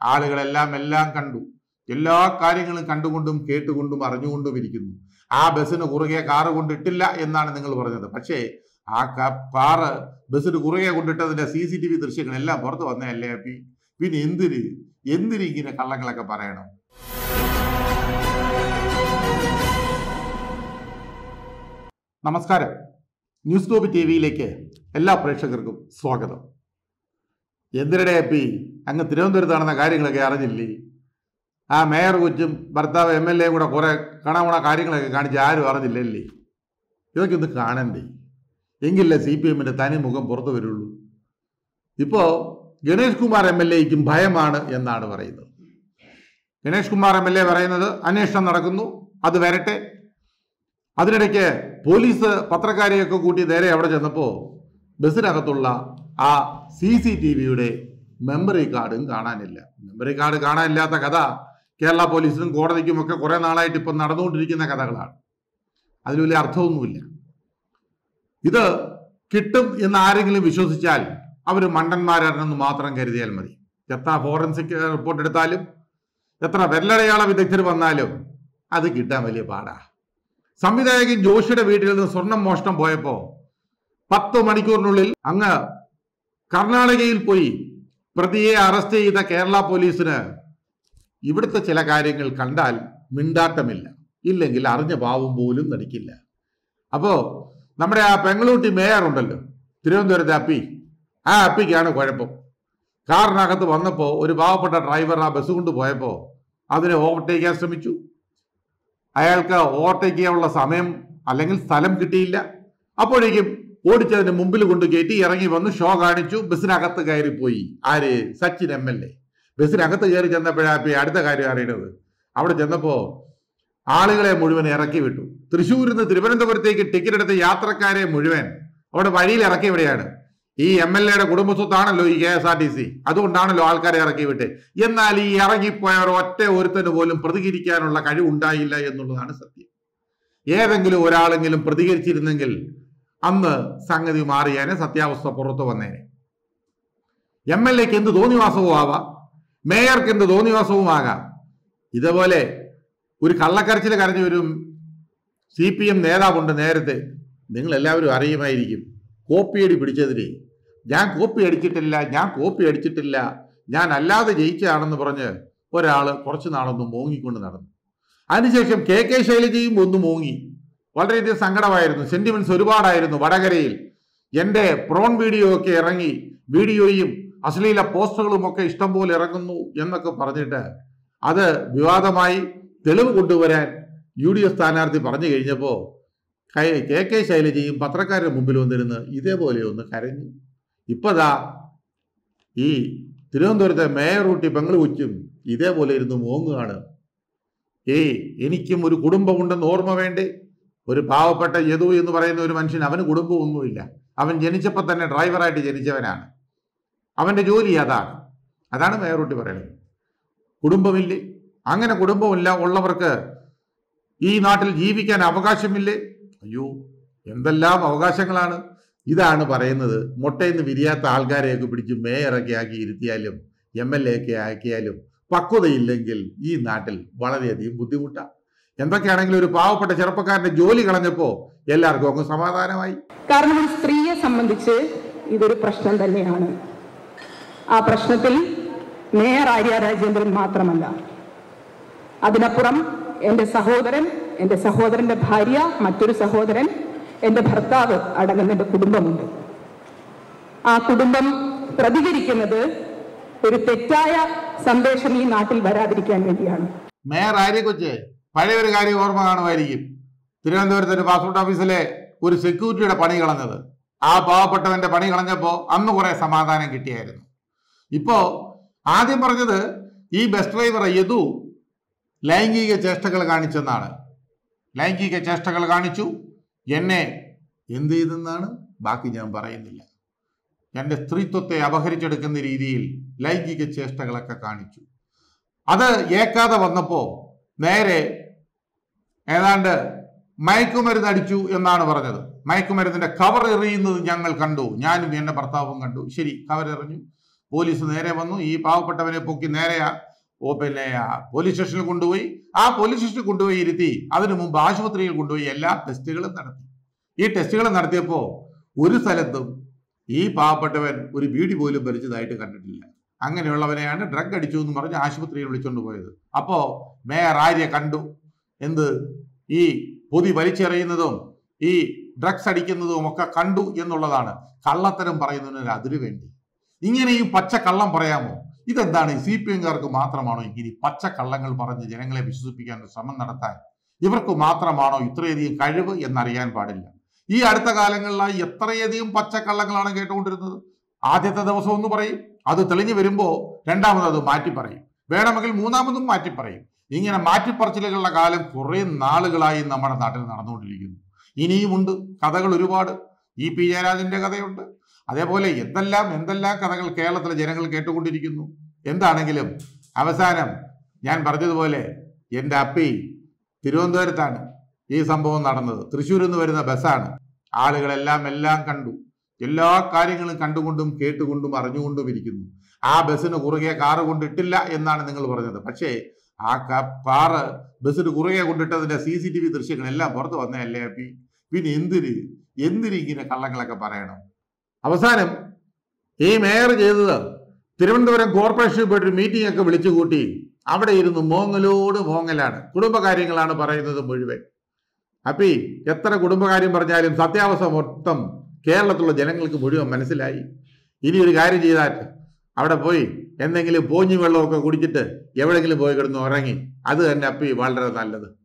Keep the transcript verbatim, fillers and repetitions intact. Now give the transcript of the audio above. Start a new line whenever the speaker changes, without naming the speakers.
ആളുകളെല്ലാം എല്ലാം കണ്ടു. എല്ലാ കാര്യങ്ങളും കണ്ടുകൊണ്ടും കേട്ടുകൊണ്ടും അറിഞ്ഞുകൊണ്ടും ഇരിക്കുന്നു. ആ ബസ്സിന് കുറുകെ കാറ് കൊണ്ടിട്ടില്ല എന്നാണ് നിങ്ങൾ പറഞ്ഞത്. പക്ഷേ ആ കാറ് ബസ്സിന് കുറുകെ കൊണ്ടിട്ടതിന്റെ സി സി ടി വി ദൃശ്യങ്ങളെല്ലാം പുറത്ത് വന്നതല്ലേ അപ്പി? പിന്നെ എന്തിന് എന്തിന് ഇങ്ങനെ കള്ളങ്ങളൊക്കെ പറയണം? നമസ്കാരം. ന്യൂസ് ടോപ്പ് ടി വിയിലേക്ക് എല്ലാ പ്രേക്ഷകർക്കും സ്വാഗതം. എന്തിനിടെ അപ്പി അങ്ങ് തിരുവനന്തപുരത്ത് നടന്ന കാര്യങ്ങളൊക്കെ അറിഞ്ഞില്ലേ? ആ മേയർ കൊച്ചും ഭർത്താവ് എം എൽ എയും കൂടെ കുറെ കണമുണ കാര്യങ്ങളൊക്കെ കാണിച്ച് ആരും അറിഞ്ഞില്ലല്ലേ? ഇതൊക്കെ ഒന്ന് കാണണ്ടേ? എങ്കിലേ സി പി എമ്മിന്റെ തനി മുഖം പുറത്തു വരുള്ളൂ. ഇപ്പോ ഗണേഷ് കുമാർ എം എൽ എക്കും ഭയമാണ് എന്നാണ് പറയുന്നത്. Ganesh Kumar M L A പറയുന്നത് അന്വേഷണം നടക്കുന്നു, അത് വരട്ടെ. അതിനിടയ്ക്ക് പോലീസ് പത്രക്കാരെയൊക്കെ കൂട്ടി നേരെ അവിടെ ചെന്നപ്പോ ബസ്സിനകത്തുള്ള ആ സി സി ടി വിയുടെ മെമ്മറി കാർഡും കാണാനില്ല. മെമ്മറി കാർഡ് കാണാനില്ലാത്ത കഥ കേരള പോലീസിനും കോടതിക്കും ഒക്കെ കുറെ നാളായിട്ട് ഇപ്പം നടന്നുകൊണ്ടിരിക്കുന്ന കഥകളാണ്. അതിൽ വലിയ അർത്ഥമൊന്നുമില്ല. ഇത് കിട്ടും എന്ന് ആരെങ്കിലും വിശ്വസിച്ചാൽ അവർ മണ്ടന്മാരാണെന്ന് മാത്രം കരുതിയാൽ മതി. എത്ര ഫോറൻസിക് റിപ്പോർട്ട് എടുത്താലും എത്ര വിരലടയാള വിദഗ്ധർ വന്നാലും അത് കിട്ടാൻ വലിയ പാടാ. സംവിധായകൻ ജോഷിയുടെ വീട്ടിൽ നിന്ന് സ്വർണം മോഷണം പോയപ്പോ പത്ത് മണിക്കൂറിനുള്ളിൽ അങ്ങ് കർണാടകയിൽ പോയി പ്രതിയെ അറസ്റ്റ് ചെയ്ത കേരള പോലീസിന് ഇവിടുത്തെ ചില കാര്യങ്ങൾ കണ്ടാൽ മിണ്ടാട്ടമില്ല, ഇല്ലെങ്കിൽ അറിഞ്ഞ പാവം പോലും നടിക്കില്ല. അപ്പോ നമ്മുടെ ആ പെങ്ങളൂട്ടി മേയർ ഉണ്ടല്ലോ, തിരുവനന്തപുരത്തെ അപ്പി, ആ അപ്പിക്കാണ് കുഴപ്പം. കാറിനകത്ത് വന്നപ്പോ ഒരു പാവപ്പെട്ട ഡ്രൈവർ ആ ബസ് കൊണ്ട് പോയപ്പോ അതിനെ ഓവർടേക്ക് ചെയ്യാൻ ശ്രമിച്ചു. അയാൾക്ക് ഓവർടേക്ക് ചെയ്യാനുള്ള സമയം അല്ലെങ്കിൽ സ്ഥലം കിട്ടിയില്ല. അപ്പോഴേക്കും ഓടിച്ചതിന് മുമ്പിൽ കൊണ്ട് കയറ്റി ഇറങ്ങി വന്ന് ഷോ കാണിച്ചു. ബസ്സിനകത്ത് കയറിപ്പോയി ആര്? Sachin M L A. ബസ്സിനകത്ത് കയറി ചെന്നപ്പോഴാണ് അടുത്ത കാര്യം അറിയണത്. അവിടെ ചെന്നപ്പോ ആളുകളെ മുഴുവൻ ഇറക്കി വിട്ടു. തൃശ്ശൂരിൽ നിന്ന് തിരുവനന്തപുരത്തേക്ക് ടിക്കറ്റ് എടുത്ത യാത്രക്കാരെ മുഴുവൻ അവിടെ വഴിയിൽ ഇറക്കിയവിടെയാണ്. ഈ എം എൽ എയുടെ കുടുംബസ്വത്താണല്ലോ ഈ K S R T C, അതുകൊണ്ടാണല്ലോ ആൾക്കാരെ ഇറക്കി വിട്ടെ. എന്നാൽ ഈ ഇറങ്ങിപ്പോയവർ ഒറ്റ ഒരുത്തന് പോലും പ്രതികരിക്കാനുള്ള കഴിവുണ്ടായില്ല എന്നുള്ളതാണ് സത്യം. ഏതെങ്കിലും ഒരാളെങ്കിലും പ്രതികരിച്ചിരുന്നെങ്കിൽ അന്ന് സംഗതി മാറിയേനെ, സത്യാവസ്ഥ പുറത്തു വന്നേനെ. എം എൽ എക്ക് എന്ത് തോന്നിവാസവും ആവാം, മേയർക്ക് എന്ത് തോന്നിവാസവും ആകാം. ഇതേപോലെ ഒരു കള്ളക്കരച്ചിൽ കരഞ്ഞ ഒരു സി പി എം നേതാവുണ്ട് നേരത്തെ, നിങ്ങൾ എല്ലാവരും അറിയുമായിരിക്കും. കോപ്പിയടി പിടിച്ചതിന് ഞാൻ കോപ്പി അടിച്ചിട്ടില്ല, ഞാൻ കോപ്പി അടിച്ചിട്ടില്ല, ഞാൻ അല്ലാതെ ജയിച്ചതാണെന്ന് പറഞ്ഞ് ഒരാള് കുറച്ചു നാളൊന്ന് മോങ്ങിക്കൊണ്ട് നടന്നു. അതിനുശേഷം കെ കെ ശൈലജയും ഒന്ന് മോങ്ങി. വളരെയധികം സങ്കടമായിരുന്നു, സെന്റിമെന്റ്സ് ഒരുപാടായിരുന്നു. വടകരയിൽ എൻ്റെ പ്രോൺ വീഡിയോ ഒക്കെ ഇറങ്ങി, വീഡിയോയും അശ്ലീല പോസ്റ്ററുകളും ഒക്കെ ഇഷ്ടം പോലെ ഇറങ്ങുന്നു എന്നൊക്കെ പറഞ്ഞിട്ട് അത് വിവാദമായി. തെളിവ് കൊണ്ടുവരാൻ യു ഡി എഫ് സ്ഥാനാർത്ഥി പറഞ്ഞു കഴിഞ്ഞപ്പോൾ കെ കെ ശൈലജയും പത്രക്കാരുടെ മുമ്പിൽ വന്നിരുന്ന് ഇതേപോലെ ഒന്ന് കരഞ്ഞു. ഇപ്പതാ ഈ തിരുവനന്തപുരത്തെ മേയർ ഊട്ടി ബംഗളൂച്ചും ഇതേപോലെ ഇരുന്ന് മോങ്ങുകയാണ്. ഏയ് എനിക്കും ഒരു കുടുംബമുണ്ടെന്ന് ഓർമ്മ വേണ്ടേ? ഒരു പാവപ്പെട്ട യദു എന്ന് പറയുന്ന ഒരു മനുഷ്യൻ, അവന് കുടുംബമൊന്നുമില്ല. അവൻ ജനിച്ചപ്പോൾ തന്നെ ഡ്രൈവറായിട്ട് ജനിച്ചവനാണ്. അവന്റെ ജോലി അതാണ്. അതാണ് മേയർ ഊട്ടി പറയുന്നത്. കുടുംബമില്ലേ? അങ്ങനെ കുടുംബമില്ല ഉള്ളവർക്ക് ഈ നാട്ടിൽ ജീവിക്കാൻ അവകാശമില്ലേ? അയ്യോ, എന്തെല്ലാം അവകാശങ്ങളാണ്! ഇതാണ് പറയുന്നത്. മുട്ടയിന്ന് വിരിയാത്ത ആൾക്കാരെയൊക്കെ പിടിച്ച് മേയറൊക്കെ ആക്കി ഇരുത്തിയാലും എം എൽ എ ഒക്കെ ആക്കിയാലും പക്വതയില്ലെങ്കിൽ ഈ നാട്ടിൽ വളരെയധികം ബുദ്ധിമുട്ടാണ്. എന്തൊക്കെയാണെങ്കിലും ഒരു പാവപ്പെട്ട ചെറുപ്പക്കാരന്റെ ജോലി കളഞ്ഞപ്പോ എല്ലാവർക്കും അങ്ങ് സമാധാനമായി.
കാരണം ഒരു സ്ത്രീയെ സംബന്ധിച്ച് ഇതൊരു പ്രശ്നം തന്നെയാണ്. ആ പ്രശ്നത്തിൽ മേയർ ആര്യ രാജേന്ദ്രൻ മാത്രമല്ല, അതിനപ്പുറം എൻ്റെ സഹോദരൻ, എൻ്റെ സഹോദരന്റെ ഭാര്യ, മറ്റൊരു സഹോദരൻ, എൻ്റെ ഭർത്താവ് അടങ്ങുന്ന എൻ്റെ കുടുംബമുണ്ട്. ആ കുടുംബം പ്രതികരിക്കുന്നത് ഒരു തെറ്റായ സന്ദേശം ഈ നാട്ടിൽ വരാതിരിക്കാൻ വേണ്ടിയാണ്.
മേയർ ആര്യ കൊച്ചേ, പഴയ ഒരു കാര്യം ഓർമ്മ കാണുമായിരിക്കും. തിരുവനന്തപുരത്ത് ഒരു പാസ്പോർട്ട് ഓഫീസിലെ ഒരു സെക്യൂരിറ്റിയുടെ പണി കളഞ്ഞത്. ആ പാവപ്പെട്ടവന്റെ പണി കളഞ്ഞപ്പോ അന്ന് കുറെ സമാധാനം കിട്ടിയായിരുന്നു. ഇപ്പോ ആദ്യം പറഞ്ഞത് ഈ ബസ് ഡ്രൈവർ യദു ലൈംഗിക ചേഷ്ടകൾ കാണിച്ചെന്നാണ്. ലൈംഗിക ചേഷ്ടകൾ കാണിച്ചു, എന്നെ എന്ത് ചെയ്തെന്നാണ്, ബാക്കി ഞാൻ പറയുന്നില്ല. എൻ്റെ സ്ത്രീത്വത്തെ അപഹരിച്ചെടുക്കുന്ന രീതിയിൽ ലൈംഗിക ചേഷ്ടകളൊക്കെ കാണിച്ചു. അത് ഏക്കാതെ വന്നപ്പോ നേരെ ഏതാണ്ട് മയക്കുമരുന്ന് അടിച്ചു എന്നാണ് പറഞ്ഞത്. മയക്കുമരുന്നിന്റെ കവർ എറിയുന്നത് ഞങ്ങൾ കണ്ടു, ഞാനും എൻ്റെ ഭർത്താവും കണ്ടു. ശരി, കവർ എറിഞ്ഞു. പോലീസ് നേരെ വന്നു, ഈ പാവപ്പെട്ടവനെ പൊക്കി നേരെ ഓ പിന്നെ പോലീസ് സ്റ്റേഷനിൽ കൊണ്ടുപോയി. ആ പോലീസ് സ്റ്റേഷനിൽ കൊണ്ടുപോയി ഇരുത്തി അതിനു മുമ്പ് ആശുപത്രിയിൽ കൊണ്ടുപോയി എല്ലാ ടെസ്റ്റുകളും നടത്തി. ഈ ടെസ്റ്റുകൾ നടത്തിയപ്പോൾ ഒരു സ്ഥലത്തും ഈ പാവപ്പെട്ടവൻ ഒരു ബീഡി പോലും വലിച്ചതായിട്ട് കണ്ടിട്ടില്ല. അങ്ങനെയുള്ളവനെയാണ് ഡ്രഗ് അടിച്ചു എന്ന് പറഞ്ഞ് ആശുപത്രിയിൽ വിളിച്ചുകൊണ്ട് പോയത്. അപ്പോ മേയർ ആര്യ കണ്ടു എന്ത്, ഈ പൊതി വലിച്ചെറിയുന്നതും ഈ ഡ്രഗ്സ് അടിക്കുന്നതും ഒക്കെ കണ്ടു എന്നുള്ളതാണ്. കള്ളത്തരം പറയുന്നതിന് അതിനു വേണ്ടി ഇങ്ങനെ ഈ പച്ച കള്ളം പറയാമോ? ഇതെന്താണ്? സി പി എംകാർക്ക് മാത്രമാണോ ഇങ്ങനെ പച്ച കള്ളങ്ങൾ പറഞ്ഞ് ജനങ്ങളെ വിശ്വസിപ്പിക്കാൻ ശ്രമം നടത്താൻ? ഇവർക്ക് മാത്രമാണോ ഇത്രയധികം കഴിവ് എന്നറിയാൻ പാടില്ല. ഈ അടുത്ത കാലങ്ങളിലായി എത്രയധികം പച്ചക്കള്ളങ്ങളാണ് കേട്ടുകൊണ്ടിരുന്നത്. ആദ്യത്തെ ദിവസം ഒന്ന് പറയും, അത് തെളിഞ്ഞു വരുമ്പോൾ രണ്ടാമത് അത് മാറ്റി പറയും, വേണമെങ്കിൽ മൂന്നാമതും മാറ്റി പറയും. ഇങ്ങനെ മാറ്റിപ്പറച്ചിലുകളുടെ കാലം കുറെ നാളുകളായി നമ്മുടെ നാട്ടിൽ നടന്നുകൊണ്ടിരിക്കുന്നു. ഇനിയുമുണ്ട് കഥകൾ ഒരുപാട്. ഇ പി ജയരാജന്റെ കഥയുണ്ട്. അതേപോലെ എന്തെല്ലാം എന്തെല്ലാം കഥകൾ കേരളത്തിലെ ജനങ്ങൾ കേട്ടുകൊണ്ടിരിക്കുന്നു. എന്താണെങ്കിലും അവസാനം ഞാൻ പറഞ്ഞതുപോലെ എൻ്റെ അപ്പി തിരുവനന്തപുരത്താണ് ഈ സംഭവം നടന്നത്. തൃശ്ശൂരിൽ നിന്ന് വരുന്ന ബസ്സാണ്. ആളുകളെല്ലാം എല്ലാം കണ്ടു, എല്ലാ കാര്യങ്ങളും കണ്ടുകൊണ്ടും കേട്ടുകൊണ്ടും അറിഞ്ഞുകൊണ്ടും ഇരിക്കുന്നു. ആ ബസ്സിന് കുറുകെ കാറ് കൊണ്ടിട്ടില്ല എന്നാണ് നിങ്ങൾ പറഞ്ഞത്. പക്ഷേ ആ കാറ് ബസ്സിന് കുറുകെ കൊണ്ടിട്ടതിന്റെ സി സി ടി വി ദൃശ്യങ്ങളെല്ലാം പുറത്ത് വന്നതല്ലേ അപ്പി? പിന്നെ എന്തിന് എന്തിന് ഇങ്ങനെ കള്ളങ്ങളൊക്കെ പറയണം? അവസാനം ഈ മേയർ ചെയ്തത് തിരുവനന്തപുരം കോർപ്പറേഷനിൽ പോയിട്ട് മീറ്റിംഗ് ഒക്കെ വിളിച്ചു കൂട്ടി അവിടെ ഇരുന്ന് മോങ്ങലോട് മോങ്ങലാണ്. കുടുംബകാര്യങ്ങളാണ് പറയുന്നത് മുഴുവൻ. അപ്പി എത്ര കുടുംബകാര്യം പറഞ്ഞാലും സത്യാവസ്ഥ മൊത്തം കേരളത്തിലുള്ള ജനങ്ങൾക്ക് മുഴുവൻ മനസ്സിലായി. ഇനി ഒരു കാര്യം ചെയ്താൽ അവിടെ പോയി എന്തെങ്കിലും പോഞ്ഞു വെള്ളമൊക്കെ കുടിച്ചിട്ട് എവിടെയെങ്കിലും പോയി കിടന്ന് ഉറങ്ങി. അത് തന്നെ അപ്പി വളരെ നല്ലത്.